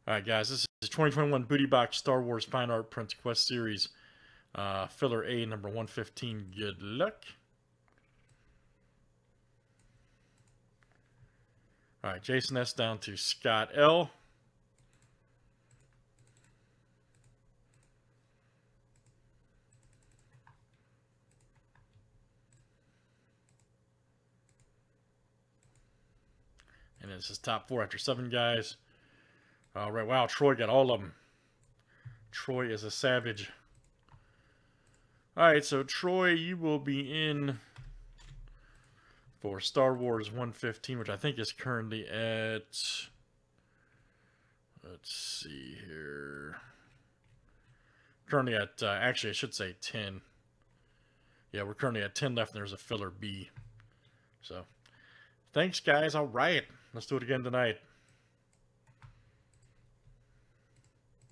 Alright guys, this is 2021 Booty Box Star Wars Fine Art Prints Quest Series. Filler A, number 115. Good luck. Alright, Jason S. down to Scott L. And this is top 4 after 7 guys. Alright, wow, Troy got all of them. Troy is a savage. Alright, so Troy, you will be in for Star Wars 115, which I think is currently at, let's see here, currently at, actually I should say 10. Yeah, we're currently at 10 left, and there's a filler B. So, thanks guys, alright, let's do it again tonight.